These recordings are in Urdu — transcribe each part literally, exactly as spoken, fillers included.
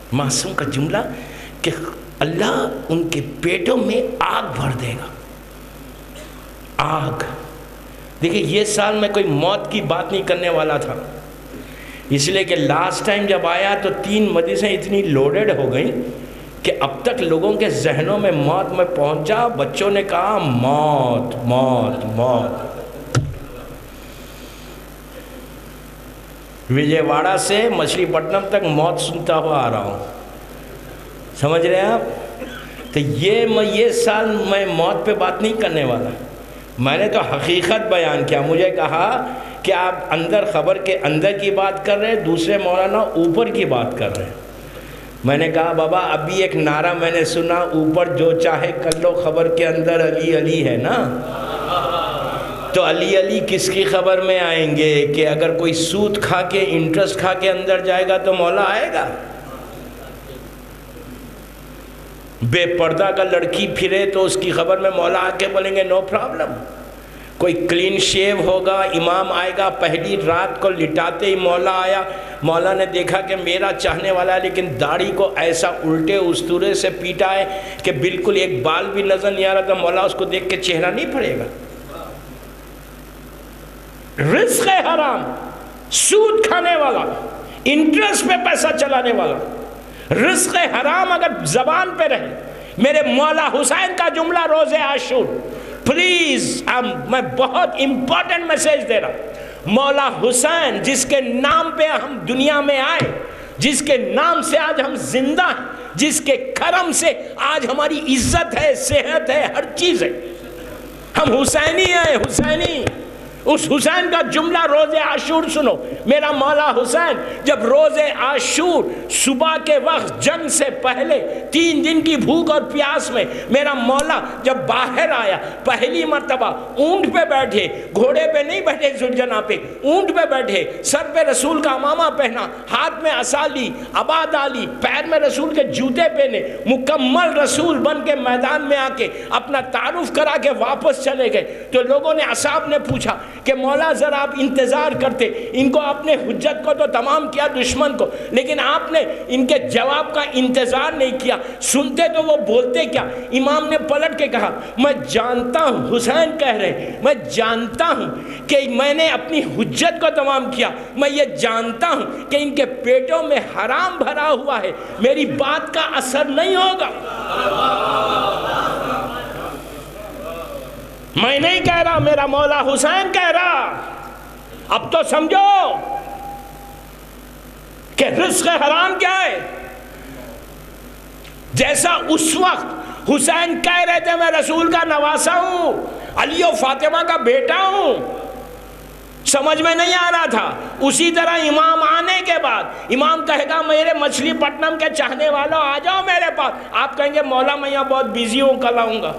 معصوم کا جملہ کہ اللہ ان کے پیٹوں میں آگ بھر دے گا، آگ۔ دیکھیں یہ سال میں کوئی موت کی بات نہیں کرنے والا تھا، اس لیے کہ لاسٹ ٹائم جب آیا تو تین مجلسیں اتنی لوڈڈ ہو گئیں کہ اب تک لوگوں کے ذہنوں میں موت میں پہنچا، بچوں نے کہا موت موت موت۔ وجے واڑہ سے مچھلی پٹنم تک موت سنتا ہوا آ رہا ہوں، سمجھ رہے ہیں آپ؟ تو یہ میں یہ سال میں موت پہ بات نہیں کرنے والا، میں نے تو حقیقت بیان کیا۔ مجھے کہا کہ آپ اندر خبر کے اندر کی بات کر رہے ہیں، دوسرے مولانا اوپر کی بات کر رہے ہیں۔ میں نے کہا بابا ابھی ایک نعرہ میں نے سنا، اوپر جو چاہے کر لو، خبر کے اندر علی علی ہے نا، تو علی علی کس کی خبر میں آئیں گے کہ اگر کوئی سود کھا کے انٹرسٹ کھا کے اندر جائے گا تو مولا آئے گا؟ بے پردہ کا لڑکی پھرے تو اس کی خبر میں مولا آ کے بولیں گے نو پرابلم۔ کوئی کلین شیو ہوگا، امام آئے گا، پہلی رات کو لٹاتے ہی مولا آیا، مولا نے دیکھا کہ میرا چاہنے والا ہے لیکن داڑھی کو ایسا الٹے استورے سے پیٹا ہے کہ بالکل ایک بال بھی نظر نہیں آ رہا، تو مولا اس کو دیکھ کے چہرہ نہیں پھڑے گا۔ رزق حرام، سود کھانے والا، انٹرسٹ پہ پیسہ چلانے والا، رزق حرام اگر زبان پہ رہے۔ میرے مولا حسین کا جملہ روز عاشور، پلیز میں بہت امپورٹنٹ میسیج دے رہا ہوں۔ مولا حسین جس کے نام پہ ہم دنیا میں آئے، جس کے نام سے آج ہم زندہ ہیں، جس کے کرم سے آج ہماری عزت ہے، صحت ہے، ہر چیز ہے، ہم حسینی ہیں، حسینی۔ اس حسین کا جملہ روز عاشور سنو۔ میرا مولا حسین جب روز عاشور صبح کے وقت جنگ سے پہلے تین دن کی بھوک اور پیاس میں میرا مولا جب باہر آیا، پہلی مرتبہ اونٹ پہ بیٹھے، گھوڑے پہ نہیں بیٹھے زلجنا پہ، اونٹ پہ بیٹھے، سر پہ رسول کا امامہ پہنا، ہاتھ میں عصا لی، عبا ڈالی، پیر میں رسول کے جوتے پہنے، مکمل رسول بن کے میدان میں آ کے اپنا تعارف کرا کے واپس چلے گئے۔ تو لوگوں نے، اصحاب نے پوچھا کہ مولا ذرا آپ انتظار کرتے، ان کو اپنے حجت کو تو تمام کیا دشمن کو، لیکن آپ نے ان کے جواب کا انتظار نہیں کیا، سنتے تو وہ بولتے کیا؟ امام نے پلٹ کے کہا میں جانتا ہوں، حسین کہہ رہے میں جانتا ہوں کہ میں نے اپنی حجت کو تمام کیا، میں یہ جانتا ہوں کہ ان کے پیٹوں میں حرام بھرا ہوا ہے، میری بات کا اثر نہیں ہوگا۔ میں نہیں کہہ رہا، میرا مولا حسین کہہ رہا۔ اب تو سمجھو کہ رزق حرام کیا ہے۔ جیسا اس وقت حسین کہہ رہے تھے میں رسول کا نواسا ہوں، علی و فاطمہ کا بیٹا ہوں، سمجھ میں نہیں آ رہا تھا، اسی طرح امام آنے کے بعد امام کہے گا میرے مچھلی پٹنم کے چاہنے والوں آ جاؤ میرے پاس، آپ کہیں گے مولا میں یہاں بہت بیزی ہوں، کل آؤں گا،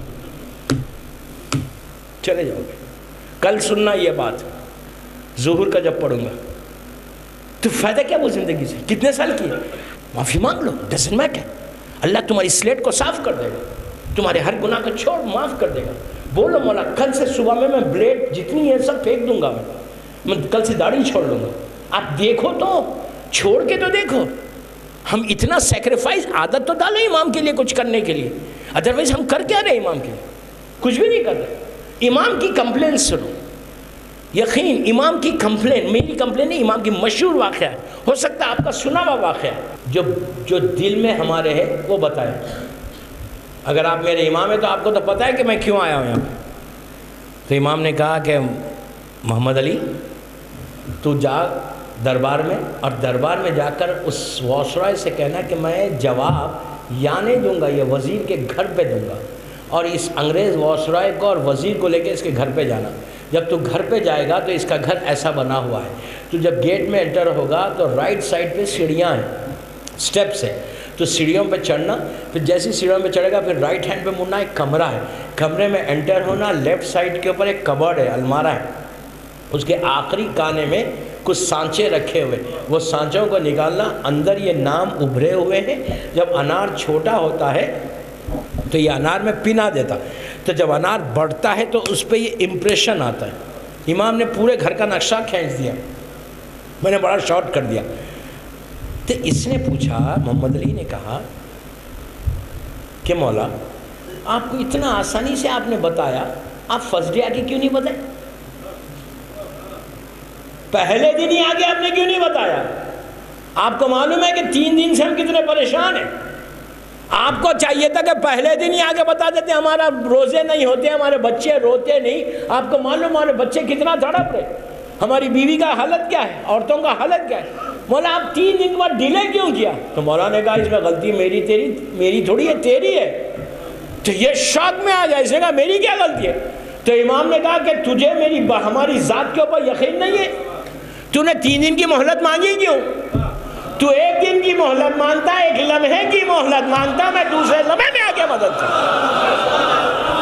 چلے جاؤ گے۔ کل سننا یہ بات ظہور کا جب پڑھوں گا تو فائدہ کیا وہ زندگی سے؟ کتنے سال کی ہے؟ معافی مانگ لو، ڈزنٹ میٹر، اللہ تمہاری سلیٹ کو صاف کر دے گا، تمہارے ہر گناہ کو چھوڑ معاف کر دے گا۔ بولو مولا کل سے صبح میں میں بلیڈ جتنی ہے سب پھینک دوں گا، میں میں کل سے داڑھی چھوڑ لوں گا۔ آپ دیکھو تو، چھوڑ کے تو دیکھو، ہم اتنا سیکریفائز، عادت تو ڈالو امام کے لیے کچھ کرنے کے لیے، ادروائز ہم کر کیا رہے امام کے لیے؟ کچھ بھی نہیں کر رہے۔ امام کی کمپلین سنو، یقین امام کی کمپلین، میری کمپلین نہیں، امام کی مشہور واقعہ ہے، ہو سکتا ہے آپ کا سنا ہوا واقعہ ہے، جو جو دل میں ہمارے ہے وہ بتائیں۔ اگر آپ میرے امام ہیں تو آپ کو تو پتہ ہے کہ میں کیوں آیا ہوں یہاں پہ۔ تو امام نے کہا کہ محمد علی تو جا دربار میں، اور دربار میں جا کر اس وائسرائے سے کہنا کہ میں جواب یا نہیں دوں گا، یہ وزیر کے گھر پہ دوں گا، اور اس انگریز وائسرائے کو اور وزیر کو لے کے اس کے گھر پہ جانا۔ جب تو گھر پہ جائے گا تو اس کا گھر ایسا بنا ہوا ہے، تو جب گیٹ میں انٹر ہوگا تو رائٹ سائڈ پہ سیڑھیاں ہیں، سٹیپس ہیں، تو سیڑھیوں پہ چڑھنا، پھر جیسی سیڑھیوں پہ چڑھے گا پھر رائٹ ہینڈ پہ مڑنا، ایک کمرہ ہے، کمرے میں انٹر ہونا، لیفٹ سائڈ کے اوپر ایک کبرڈ ہے، المارہ ہے، اس کے آخری کانے میں کچھ سانچے رکھے ہوئے، وہ سانچوں کو نکالنا، اندر یہ نام ابھرے ہوئے ہیں، جب انار چھوٹا ہوتا ہے تو یہ انار میں پنا دیتا، تو جب انار بڑھتا ہے تو اس پہ یہ امپریشن آتا ہے۔ امام نے پورے گھر کا نقشہ کھینچ دیا، میں نے بڑا شارٹ کر دیا، تو اس نے پوچھا، محمد علی نے کہا کہ مولا آپ کو اتنا آسانی سے آپ نے بتایا، آپ فرسٹ ڈے آگے کیوں نہیں بتائے؟ پہلے دن ہی آگے آپ نے کیوں نہیں بتایا؟ آپ کو معلوم ہے کہ تین دن سے ہم کتنے پریشان ہیں. آپ کو چاہیے تھا کہ پہلے دن ہی آگے بتا دیتے، ہمارا روزے نہیں ہوتے، ہمارے بچے روتے نہیں. آپ کو معلوم ہمارے بچے کتنا تڑپ رہے، ہماری بیوی کا حالت کیا ہے، عورتوں کا حالت کیا ہے. مولا آپ تین دن بعد ڈیلے کیوں کیا؟ تو مولا نے کہا اس میں غلطی میری تیری میری تھوڑی ہے، تیری ہے. تو یہ شوق میں آ گیا، اس نے کہا میری کیا غلطی ہے؟ تو امام نے کہا کہ تجھے میری ہماری ذات کے اوپر یقین نہیں ہے، تو نے تین دن کی مہلت مانگی کیوں؟ تو ایک دن کی مہلت مانگتا، ایک لمحے کی مہلت مانگتا، میں دوسرے لمحے میں آگے مدد کرتا.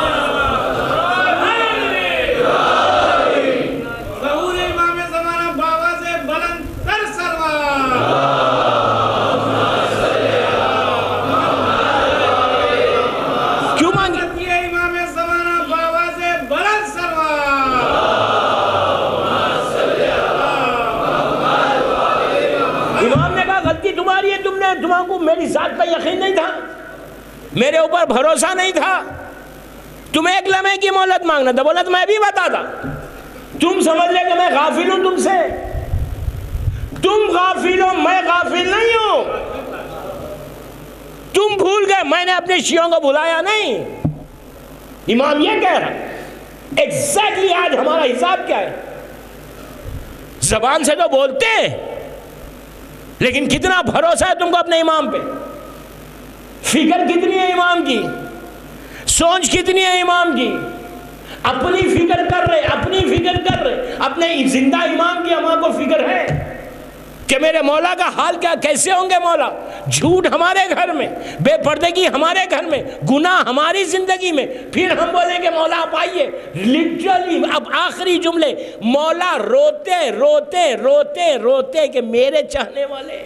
تمہارے کو میری ذات پر یقین نہیں تھا، میرے اوپر بھروسہ نہیں تھا، تمہیں ایک لمحے کی مہلت مانگنا تھا. بولا تو میں بھی بتاتا. تم سمجھ لے کہ میں غافل ہوں تم سے؟ تم غافل ہو، میں غافل نہیں ہوں. تم بھول گئے، میں نے اپنے شیعوں کو بھلایا نہیں. امام یہ کہہ رہا ایگزیکٹلی. آج ہمارا حساب کیا ہے؟ زبان سے تو بولتے ہیں، لیکن کتنا بھروسہ ہے تم کو اپنے امام پہ؟ فکر کتنی ہے امام کی؟ سوچ کتنی ہے امام کی؟ اپنی فکر کر رہے اپنی فکر کر رہے اپنے زندہ امام کی اماں کو فکر ہے کہ میرے مولا کا حال کیا، کیسے ہوں گے مولا؟ جھوٹ ہمارے گھر میں، بے پردگی ہمارے گھر میں، گناہ ہماری زندگی میں، پھر ہم بولیں کہ مولا آپ آئیے. لٹرلی اب آخری جملے، مولا روتے روتے روتے روتے کہ میرے چاہنے والے.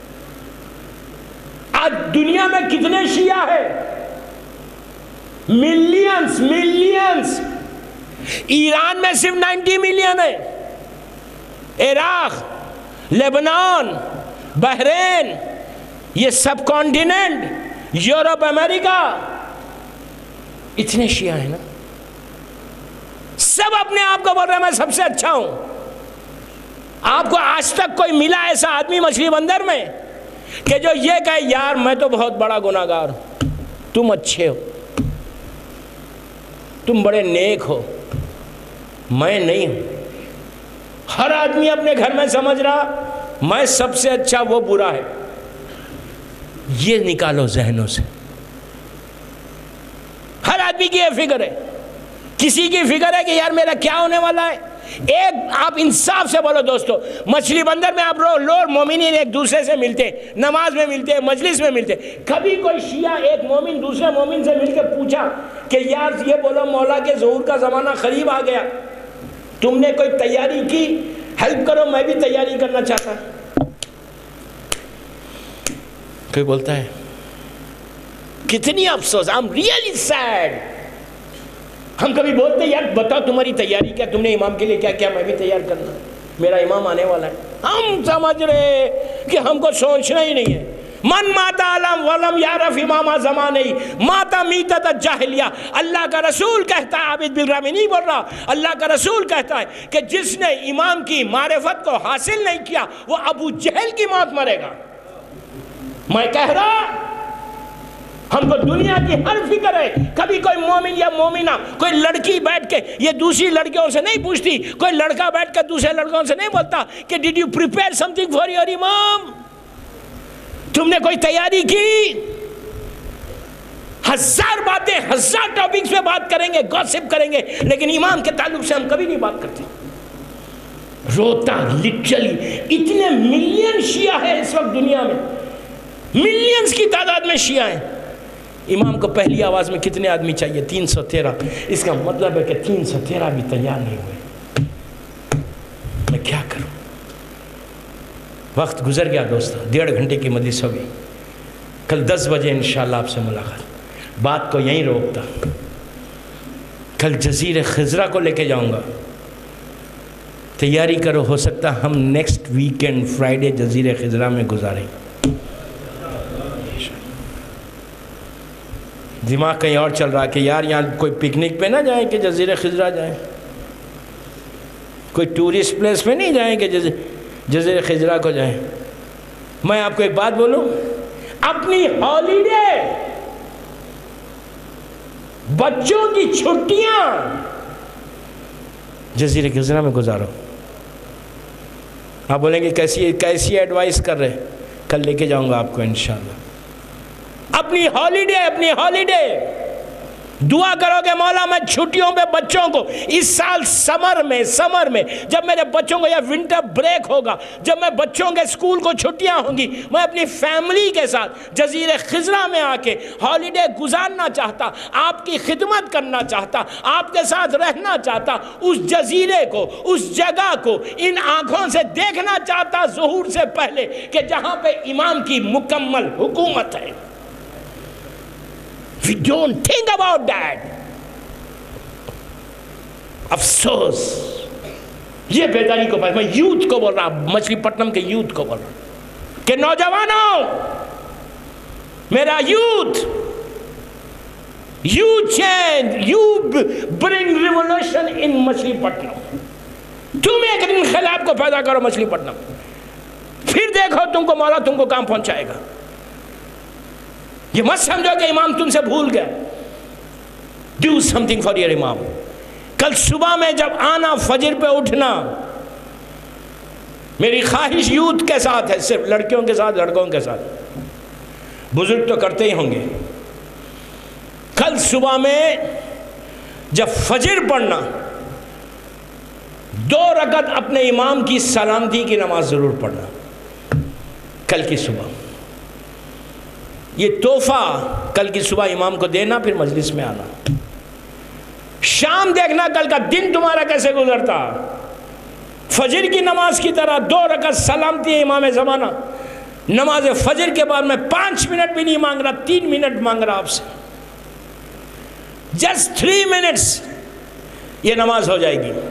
آج دنیا میں کتنے شیعہ ہیں؟ Millions millions. ایران میں صرف نائنٹی ملین ہے. عراق، لیبنان، بحرین، یہ سب کانٹیننٹ، یورپ، امریکہ، اتنے شیعہ ہیں نا. سب اپنے آپ کو بول رہے ہیں میں سب سے اچھا ہوں. آپ کو آج تک کوئی ملا ایسا آدمی مچھلی بندر میں کہ جو یہ کہے یار میں تو بہت بڑا گناہگار ہوں، تم اچھے ہو، تم بڑے نیک ہو، میں نہیں ہوں؟ ہر آدمی اپنے گھر میں سمجھ رہا میں سب سے اچھا، وہ برا ہے. یہ نکالو ذہنوں سے. ہر آدمی کی یہ فکر ہے. کسی کی فکر ہے کہ یار میرا کیا ہونے والا ہے. ایک آپ انصاف سے بولو دوستو، مچھلی بندر میں آپ لوگ مومنین ایک دوسرے سے ملتے، نماز میں ملتے، مجلس میں ملتے. کبھی کوئی شیعہ ایک مومن دوسرے مومن سے مل کے پوچھا کہ یار یہ بولو مولا کے ظہور کا زمانہ قریب آ گیا، تم نے کوئی تیاری کی، ہیلپ کرو میں بھی تیاری کرنا چاہتا. کوئی بولتا ہے کتنی افسوس، I'm really sad. ہم کبھی بولتے یار بتاؤ تمہاری تیاری کیا، تم نے امام کے لیے کیا کیا، میں بھی تیار کرنا، میرا امام آنے والا ہے. ہم سمجھ رہے کہ ہم کو سوچنا ہی نہیں ہے. من ماتا علم ولم یعرف امام زمانے ماتا میتت الجاہلیہ. اللہ کا رسول کہتا ہے، عابد بالرامی نہیں بول رہا، اللہ کا رسول کہتا ہے کہ جس نے امام کی معرفت کو حاصل نہیں کیا وہ ابو جہل کی موت مرے گا. میں کہہ رہا ہم کو دنیا کی ہر فکر ہے. کبھی کوئی مومن یا مومنہ، کوئی لڑکی بیٹھ کے یہ دوسری لڑکیوں سے نہیں پوچھتی، کوئی لڑکا بیٹھ کے دوسرے لڑکوں سے نہیں بولتا کہ dad you prepare something for your امام، تم نے کوئی تیاری کی؟ ہزار باتیں، ہزار ٹاپکس پہ بات کریں گے، گوسپ کریں گے، لیکن امام کے تعلق سے ہم کبھی نہیں بات کرتے. روتا لٹرلی. اتنے ملین شیعہ ہیں اس وقت دنیا میں، ملینز کی تعداد میں شیعہ ہیں. امام کو پہلی آواز میں کتنے آدمی چاہیے؟ تین سو تیرہ. اس کا مطلب ہے کہ تین سو تیرہ بھی تیار نہیں ہوئے. میں کیا کروں؟ وقت گزر گیا دوستو، ڈیڑھ گھنٹے کی مجلس ہو گئی. کل دس بجے انشاءاللہ آپ سے ملاقات. بات کو یہیں روکتا. کل جزیرے خضرہ کو لے کے جاؤں گا. تیاری کرو، ہو سکتا ہم نیکسٹ ویکینڈ فرائیڈے جزیرے خضرا میں گزاریں. دماغ کہیں اور چل رہا کہ یار یہاں کوئی پکنک پہ نہ جائیں کہ جزیرے خضرا جائیں، کوئی ٹورسٹ پلیس پہ نہیں جائیں کہ جزیرے خضرا کو جائیں. میں آپ کو ایک بات بولوں، اپنی ہالیڈے، بچوں کی چھٹیاں جزیرے خضرا میں گزارو. آپ بولیں گے کیسی کیسی ایڈوائس کر رہے، کل لے کے جاؤں گا آپ کو انشاءاللہ. اپنی ہالیڈے اپنی ہالیڈے دعا کرو کہ مولا میں چھٹیوں پہ بچوں کو اس سال سمر میں سمر میں جب میرے بچوں کو یا ونٹر بریک ہوگا، جب میں بچوں کے اسکول کو چھٹیاں ہوں گی، میں اپنی فیملی کے ساتھ جزیرے خضرا میں آ کے ہالیڈے گزارنا چاہتا، آپ کی خدمت کرنا چاہتا، آپ کے ساتھ رہنا چاہتا، اس جزیرے کو، اس جگہ کو ان آنکھوں سے دیکھنا چاہتا ظہور سے پہلے کہ جہاں پہ امام کی مکمل حکومت ہے. We don't think about that. افسوس. یہ بیداری کو میں یوتھ کو بول رہا، مچھلی پٹنم کے یوتھ کو بول رہا کہ نوجوانوں، میرا youth, you change, you bring revolution in مچھلی پٹنم. تم ایک انقلاب کو پیدا کرو مچھلی پٹنم، پھر دیکھو تم کو مولا تم کو کام پہنچائے گا. یہ مت سمجھو کہ امام تم سے بھول گئے. Do something for your امام. کل صبح میں جب آنا، فجر پہ اٹھنا، میری خواہش یوتھ کے ساتھ ہے، صرف لڑکیوں کے ساتھ لڑکوں کے ساتھ، بزرگ تو کرتے ہی ہوں گے. کل صبح میں جب فجر پڑھنا، دو رکعت اپنے امام کی سلامتی کی نماز ضرور پڑھنا کل کی صبح. یہ تحفہ کل کی صبح امام کو دینا، پھر مجلس میں آنا. شام دیکھنا کل کا دن تمہارا کیسے گزرتا. فجر کی نماز کی طرح دو رکعت سلامتی ہے امام زمانہ. نماز فجر کے بعد میں پانچ منٹ بھی نہیں مانگ رہا، تین منٹ مانگ رہا آپ سے، جسٹ تھری منٹس یہ نماز ہو جائے گی.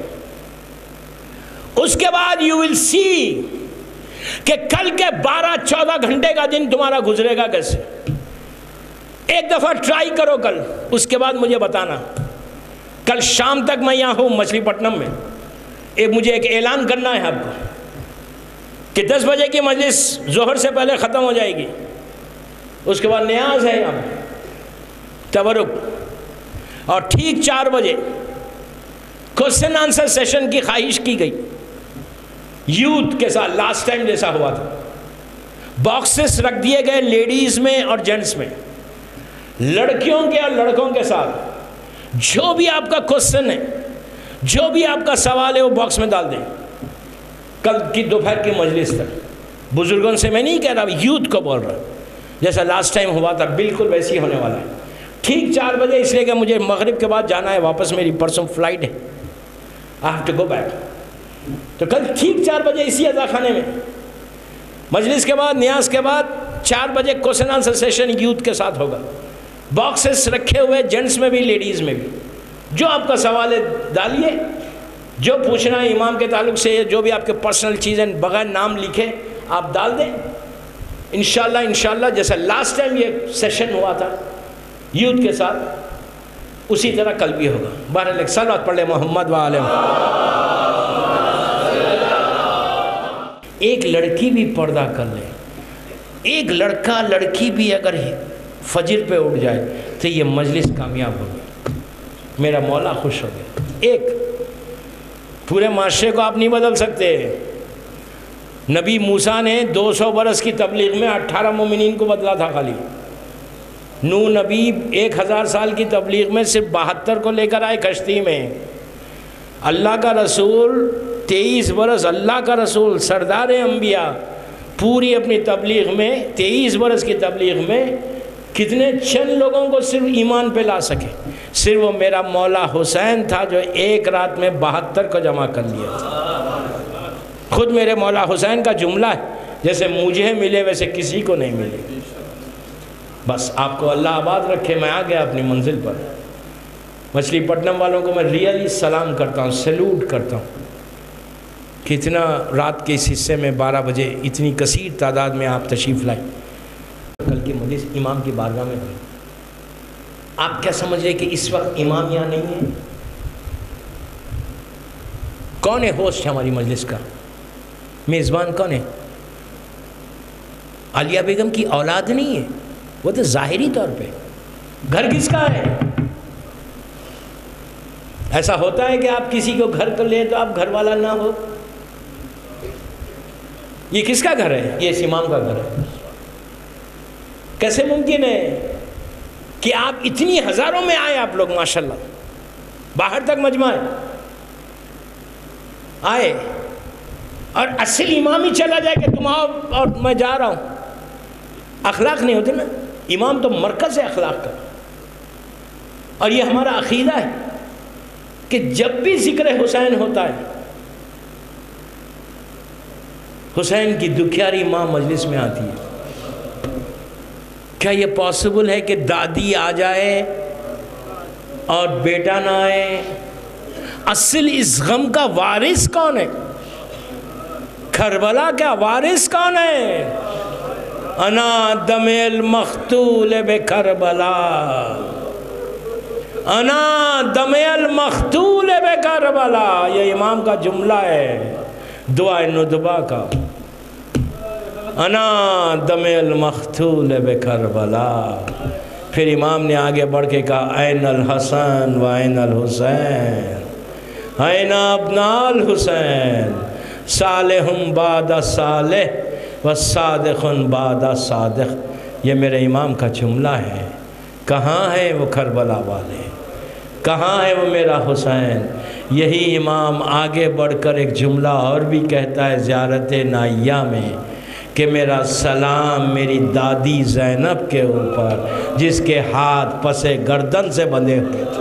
اس کے بعد یو ول سی کہ کل کے بارہ چودہ گھنٹے کا دن تمہارا گزرے گا کیسے. ایک دفعہ ٹرائی کرو کل، اس کے بعد مجھے بتانا. کل شام تک میں یہاں ہوں مچھلی پٹنم میں. ایک مجھے ایک اعلان کرنا ہے آپ کو کہ دس بجے کی مجلس ظہر سے پہلے ختم ہو جائے گی. اس کے بعد نیاز ہے یہاں تبرک، اور ٹھیک چار بجے کوسچن آنسر سیشن کی خواہش کی گئی یوتھ کے ساتھ. لاسٹ ٹائم جیسا ہوا تھا، باکسز رکھ دیے گئے لیڈیز میں اور جینٹس میں، لڑکیوں کے اور لڑکوں کے ساتھ. جو بھی آپ کا کوسچن ہے، جو بھی آپ کا سوال ہے، وہ باکس میں ڈال دیں. کل کی دوپہر کی مجلس تک بزرگوں سے میں نہیں کہہ رہا، یوتھ کو بول رہا، جیسا لاسٹ ٹائم ہوا تھا بالکل ویسی ہی ہونے والا ہے. ٹھیک چار بجے، اس لیے کہ مجھے مغرب کے بعد جانا ہے واپس، میری پرسوں فلائٹ ہے، I have to go back. تو کل ٹھیک چار بجے اسی اذا خانے میں مجلس کے بعد، نیاز کے بعد چار بجے کوسچن آنسر سیشن یوتھ کے ساتھ ہوگا. باکسز رکھے ہوئے جینٹس میں بھی لیڈیز میں بھی. جو آپ کا سوال ہے ڈالیے، جو پوچھنا ہے امام کے تعلق سے، جو بھی آپ کے پرسنل چیزیں بغیر نام لکھے آپ ڈال دیں. انشاءاللہ انشاءاللہ جیسا لاسٹ ٹائم یہ سیشن ہوا تھا یوتھ کے ساتھ، اسی طرح کل بھی ہوگا. بہرحال ایک صلوات پڑھ لے محمد وعلیہ. ایک لڑکی بھی پردہ کر لے، ایک لڑکا لڑکی بھی اگر فجر پہ اٹھ جائے تو یہ مجلس کامیاب ہو گئی، میرا مولا خوش ہو گیا. ایک پورے معاشرے کو آپ نہیں بدل سکتے. نبی موسیٰ نے دو سو برس کی تبلیغ میں اٹھارہ مومنین کو بدلا تھا خالی. نوح نبی ایک ہزار سال کی تبلیغ میں صرف بہتر کو لے کر آئے کشتی میں. اللہ کا رسول تیئیس برس، اللہ کا رسول سردار انبیاء پوری اپنی تبلیغ میں، تیئیس برس کی تبلیغ میں کتنے چند لوگوں کو صرف ایمان پہ لا سکے. صرف وہ میرا مولا حسین تھا جو ایک رات میں بہتر کو جمع کر لیا تھا. خود میرے مولا حسین کا جملہ ہے، جیسے مجھے ملے ویسے کسی کو نہیں ملے. بس آپ کو اللہ آباد رکھے. میں آ گیا اپنی منزل پر. مچھلی پٹنم والوں کو میں ریئلی سلام کرتا ہوں، سیلوٹ کرتا ہوں. کتنا رات کے اس حصے میں بارہ بجے اتنی کثیر تعداد میں آپ تشریف لائیں. کل کی مجلس امام کی بارگاہ میں ہوئی. آپ کیا سمجھ رہے کہ اس وقت امام یہاں نہیں ہے؟ کون ہے ہوسٹ ہماری مجلس کا؟ میزبان کون ہے؟ عالیہ بیگم کی اولاد نہیں ہے، وہ تو ظاہری طور پہ. گھر کس کا ہے؟ ایسا ہوتا ہے کہ آپ کسی کو گھر کو لیں تو آپ گھر والا نہ ہو. یہ کس کا گھر ہے؟ یہ اس امام کا گھر ہے. کیسے ممکن ہے کہ آپ اتنی ہزاروں میں آئے؟ آپ لوگ ماشاءاللہ باہر تک مجمع آئے اور اصل امام ہی چلا جائے کہ تم آؤ اور میں جا رہا ہوں. اخلاق نہیں ہوتے نا. امام تو مرکز ہے اخلاق کا. اور یہ ہمارا عقیدہ ہے کہ جب بھی ذکر حسین ہوتا ہے حسین کی دکھیاری ماں مجلس میں آتی ہے. کیا یہ پاسبل ہے کہ دادی آ جائے اور بیٹا نہ آئے؟ اصل اس غم کا وارث کون ہے؟ کربلا کا وارث کون ہے؟ انا دم المقتول بکربلا، انا دم المقتول بکربلا. یہ امام کا جملہ ہے دعا ندبہ کا. انا دم المقتول بکربلا. پھر امام نے آگے بڑھ کے کہا این الحسن و این الحسین، این ابناء الحسین، صالح بعد صالح و صادق بعد صادق. یہ میرے امام کا جملہ ہے. کہاں ہے وہ کربلا والے؟ کہاں ہے وہ میرا حسین؟ یہی امام آگے بڑھ کر ایک جملہ اور بھی کہتا ہے زیارت نائیہ میں کہ میرا سلام میری دادی زینب کے اوپر جس کے ہاتھ پس گردن سے بندھے ہوئے تھے.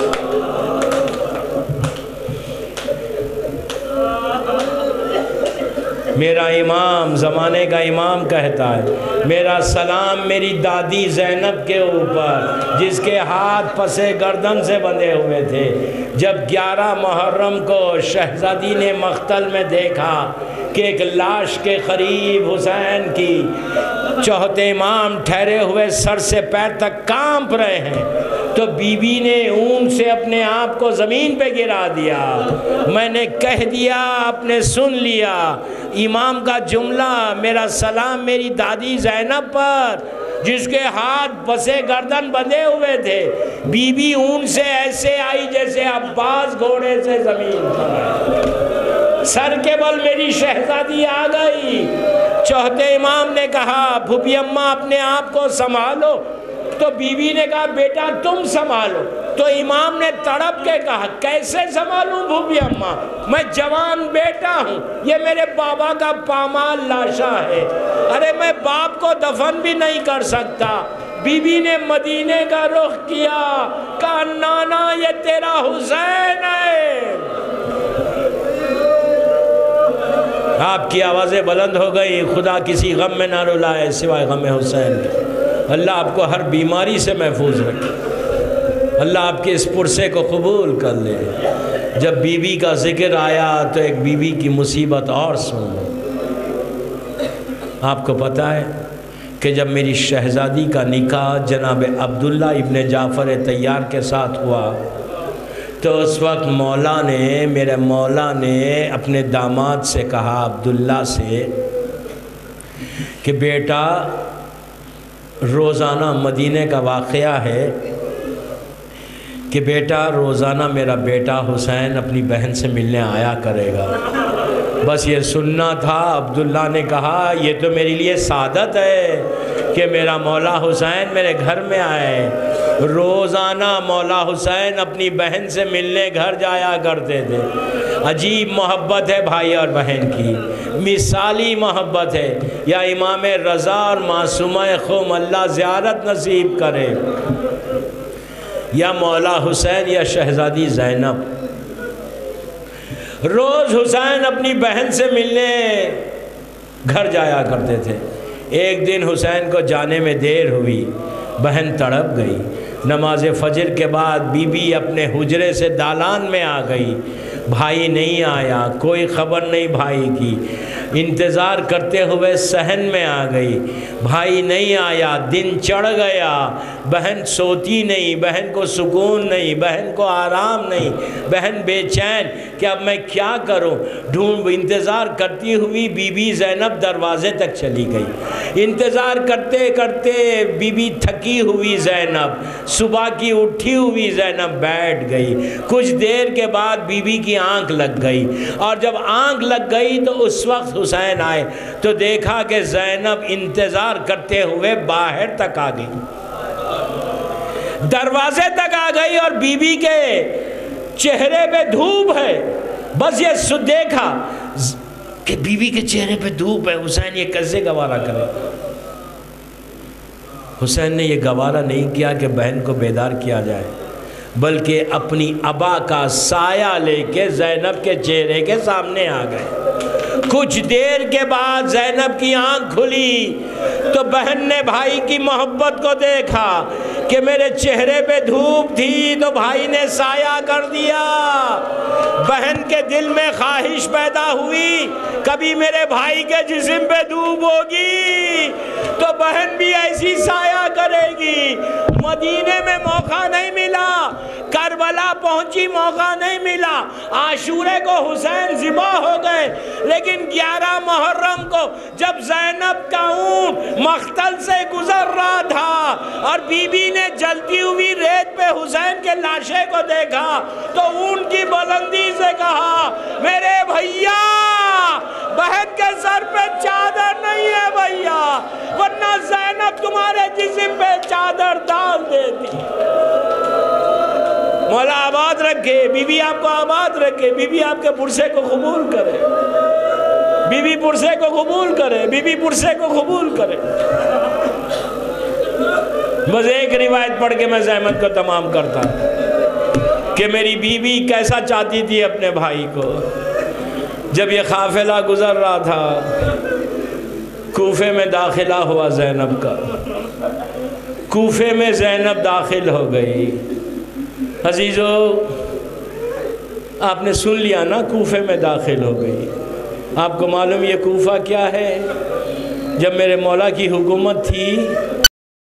میرا امام زمانے کا امام کہتا ہے میرا سلام میری دادی زینب کے اوپر جس کے ہاتھ پسے گردن سے بندھے ہوئے تھے. جب گیارہ محرم کو شہزادی نے مقتل میں دیکھا کہ ایک لاش کے قریب حسین کی چوتھے امام ٹھہرے ہوئے سر سے پیر تک کانپ رہے ہیں تو بی بی نے اون سے اپنے آپ کو زمین پہ گرا دیا. میں نے کہہ دیا آپ نے سن لیا. امام کا جملہ میرا سلام میری دادی زینب پر جس کے ہاتھ بسے گردن بندھے ہوئے تھے. بی بی اون سے ایسے آئی جیسے عباس گھوڑے سے زمین پر. سر کے بل میری شہزادی آ گئی. چوتھے امام نے کہا پھوپھی اماں اپنے آپ کو سنبھالو. تو بی بی نے کہا بیٹا تم سنبھالو. تو امام نے تڑپ کے کہا کیسے سنبھالوں پھوپھی اماں، میں جوان بیٹا ہوں، یہ میرے بابا کا پامال لاشا ہے، ارے میں باپ کو دفن بھی نہیں کر سکتا. بی بی نے مدینے کا رخ کیا، کہا نانا یہ تیرا حسین ہے. آپ کی آوازیں بلند ہو گئی. خدا کسی غم میں نہ رلائے سوائے غم حسین کے. اللہ آپ کو ہر بیماری سے محفوظ رکھے. اللہ آپ کے اس پرسے کو قبول کر لے. جب بی بی کا ذکر آیا تو ایک بی بی کی مصیبت اور سن لو. آپ کو پتہ ہے کہ جب میری شہزادی کا نکاح جناب عبداللہ ابن جعفر طیار کے ساتھ ہوا تو اس وقت مولا نے میرے مولا نے اپنے داماد سے کہا عبداللہ سے کہ بیٹا روزانہ مدینے کا واقعہ ہے کہ بیٹا روزانہ میرا بیٹا حسین اپنی بہن سے ملنے آیا کرے گا. بس یہ سننا تھا. عبداللہ نے کہا یہ تو میرے لیے سعادت ہے کہ میرا مولا حسین میرے گھر میں آئے. روزانہ مولا حسین اپنی بہن سے ملنے گھر جایا کرتے تھے. عجیب محبت ہے بھائی اور بہن کی، مثالی محبت ہے. یا امام رضا اور معصومہ خم اللہ زیارت نصیب کرے، یا مولا حسین یا شہزادی زینب. روز حسین اپنی بہن سے ملنے گھر جایا کرتے تھے. ایک دن حسین کو جانے میں دیر ہوئی، بہن تڑپ گئی. نماز فجر کے بعد بی بی اپنے حجرے سے دالان میں آ گئی. بھائی نہیں آیا، کوئی خبر نہیں بھائی کی، انتظار کرتے ہوئے صحن میں آ گئی، بھائی نہیں آیا، دن چڑھ گیا، بہن سوتی نہیں، بہن کو سکون نہیں، بہن کو آرام نہیں، بہن بے چین کہ اب میں کیا کروں، ڈھونڈ انتظار کرتی ہوئی بی بی زینب دروازے تک چلی گئی، انتظار کرتے کرتے بی بی تھکی ہوئی زینب، صبح کی اٹھی ہوئی زینب بیٹھ گئی، کچھ دیر کے بعد بی بی کی آنکھ لگ گئی، اور جب آنکھ لگ گئی تو اس وقت حسین آئے تو دیکھا کہ زینب انتظار کرتے ہوئے باہر تک آ گئی، دروازے تک آ گئی، اور بی بی کے چہرے پہ دھوپ ہے، بس یہ سو دیکھا کہ بی بی کے چہرے پہ دھوپ ہے، حسین یہ کیسے گوارا کرے؟ حسین نے یہ گوارا نہیں کیا کہ بہن کو بیدار کیا جائے، بلکہ اپنی ابا کا سایہ لے کے زینب کے چہرے کے سامنے آ گئے۔ کچھ دیر کے بعد زینب کی آنکھ کھلی تو بہن نے بھائی کی محبت کو دیکھا کہ میرے چہرے پہ دھوپ تھی تو بھائی نے سایہ کر دیا، بہن کے دل میں خواہش پیدا ہوئی کبھی میرے بھائی کے جسم پہ دھوپ ہوگی تو بہن بھی ایسی سایہ کرے گی۔ مدینے میں موقع نہیں ملا، کربلا پہنچی موقع نہیں ملا، عاشورے کو حسین ذبح ہو گئے، لیکن گیارہ محرم کو جب زینب کا اونٹ مقتل سے گزر رہا تھا اور بی بی نے جلتی ہوئی ریت پہ حسین کے لاشے کو دیکھا تو اونٹ کی بلندی سے کہا میرے بھیا بہن کے سر پہ چادر نہیں ہے بھیا، ورنہ زینب تمہارے جسم پہ چادر ڈال دیتی۔ مولا آباد رکھے، بی بی آپ کو آباد رکھے، بی بی آپ کے پرسے کو قبول کرے، بی بی پرسے کو قبول کرے، بی بی پرسے کو قبول کرے۔ بس ایک روایت پڑھ کے میں زحمت کو تمام کرتا کہ میری بی بی کیسا چاہتی تھی اپنے بھائی کو۔ جب یہ قافلہ گزر رہا تھا کوفے میں داخلہ ہوا زینب کا، کوفے میں زینب داخل ہو گئی۔ عزیزو آپ نے سن لیا نا، کوفے میں داخل ہو گئی۔ آپ کو معلوم یہ کوفہ کیا ہے؟ جب میرے مولا کی حکومت تھی